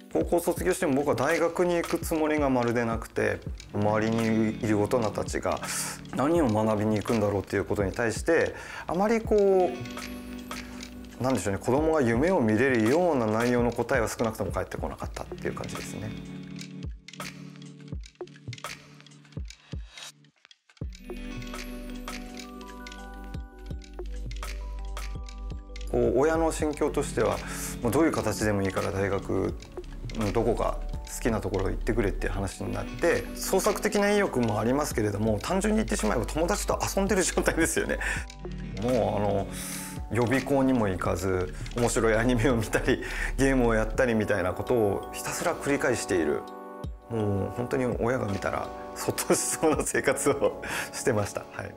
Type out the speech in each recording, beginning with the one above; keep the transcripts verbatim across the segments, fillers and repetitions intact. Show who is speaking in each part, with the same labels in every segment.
Speaker 1: 高校卒業しても僕は大学に行くつもりがまるでなくて、周りにいる大人たちが何を学びに行くんだろうっていうことに対してあまりこうなんでしょうね、子供が夢を見れるような内容の答えは少なくとも返ってこなかったっていう感じですね。こう親の心境としてはもうどういう形でもいいから大学どこか好きなところ行ってくれっていう話になって、創作的な意欲もありますけれども、単純に言ってしまえば友達と遊んでる状態ですよね。もうあの予備校にも行かず面白いアニメを見たりゲームをやったりみたいなことをひたすら繰り返している、もう本当に親が見たらそっとしそうな生活をしてました。はい、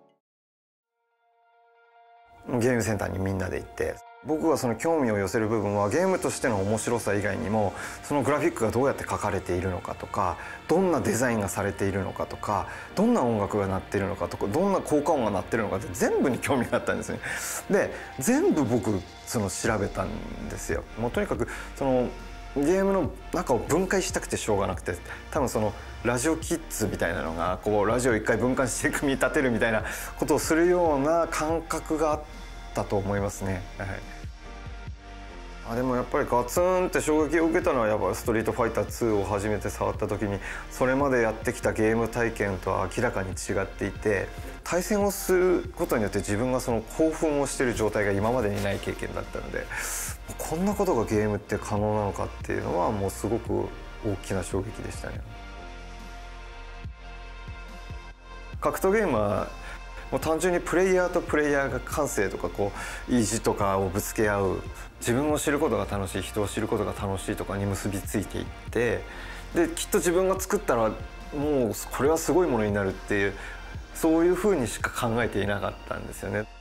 Speaker 1: ゲームセンターにみんなで行って、僕がその興味を寄せる部分はゲームとしての面白さ以外にも、そのグラフィックがどうやって描かれているのかとか、どんなデザインがされているのかとか、どんな音楽が鳴っているのかとか、どんな効果音が鳴っているのかって全部に興味があったんですね。で全部僕その調べたんですよ。もうとにかくそのゲームの中を分解したくてしょうがなくて、多分そのラジオキッズみたいなのがこうラジオを一回分解して組み立てるみたいなことをするような感覚があったと思いますね。はい、あでもやっぱりガツンって衝撃を受けたのはやっぱり「ストリートファイターツー」を初めて触った時に、それまでやってきたゲーム体験とは明らかに違っていて、対戦をすることによって自分がその興奮をしている状態が今までにない経験だったので、こんなことがゲームって可能なのかっていうのはもうすごく大きな衝撃でしたね。格闘ゲームはもう単純にプレイヤーとプレイヤーが感性とかこう意地とかをぶつけ合う、自分を知ることが楽しい、人を知ることが楽しいとかに結びついていって、できっと自分が作ったらもうこれはすごいものになるっていう、そういうふうにしか考えていなかったんですよね。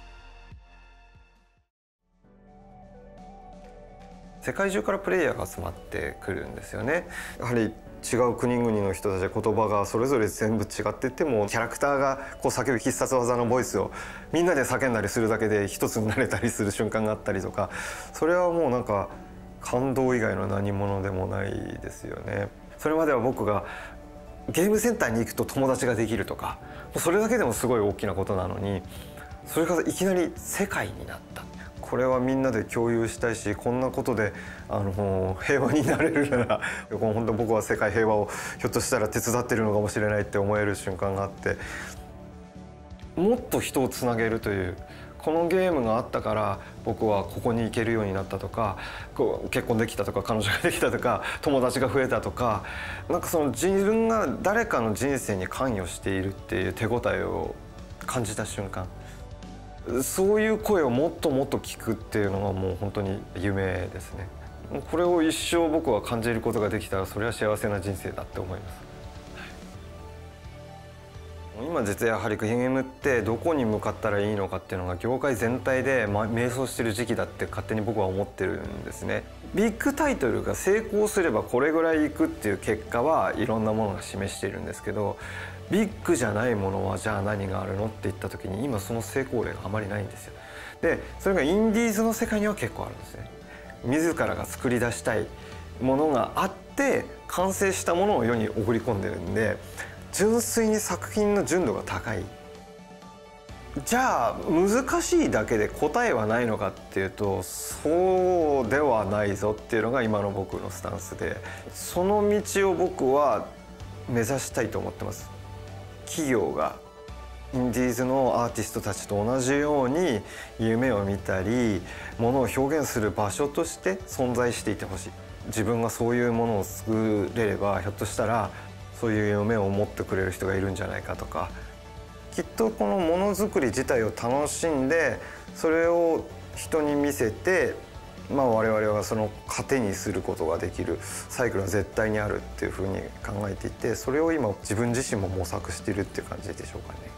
Speaker 1: 世界中からプレイヤーが集まってくるんですよね。やはり違う国々の人たち、言葉がそれぞれ全部違ってても、キャラクターがこう叫ぶ必殺技のボイスをみんなで叫んだりするだけで一つになれたりする瞬間があったりとか、それはもうなんか感動以外の何物でもないですよね。それまでは僕がゲームセンターに行くと友達ができるとか、それだけでもすごい大きなことなのに、それがいきなり世界になった。これはみんなで共有したいし、こんなことであの平和になれるなら本当僕は世界平和をひょっとしたら手伝ってるのかもしれないって思える瞬間があって、もっと人をつなげるという、このゲームがあったから僕はここに行けるようになったとか、こう結婚できたとか彼女ができたとか友達が増えたとか、なんかその自分が誰かの人生に関与しているっていう手応えを感じた瞬間、そういう声をもっともっと聞くっていうのがもう本当に夢ですね。これを一生僕は感じることができたら、それは幸せな人生だって思います。今実はやはりゲームってどこに向かったらいいのかっていうのが業界全体で迷走してる時期だって勝手に僕は思ってるんですね。ビッグタイトルが成功すればこれぐらいいくっていう結果はいろんなものが示しているんですけど、ビッグじゃないものはじゃあ何があるのって言った時に今その成功例があまりないんですよ。でそれがインディーズの世界には結構あるんですね。自らが作り出したいものがあって完成したものを世に送り込んでるんで、純粋に作品の純度が高い。じゃあ難しいだけで答えはないのかっていうと、そうではないぞっていうのが今の僕のスタンスで、その道を僕は目指したいと思ってます。企業がインディーズのアーティストたちと同じように夢を見たりものを表現する場所として存在していてほしい。自分がそういうものを作れればひょっとしたらそういう夢を持ってくれる人がいるんじゃないかとか、きっとこのものづくり自体を楽しんでそれを人に見せて、まあ、我々はその糧にすることができるサイクルは絶対にあるっていうふうに考えていて、それを今自分自身も模索しているっていう感じでしょうかね。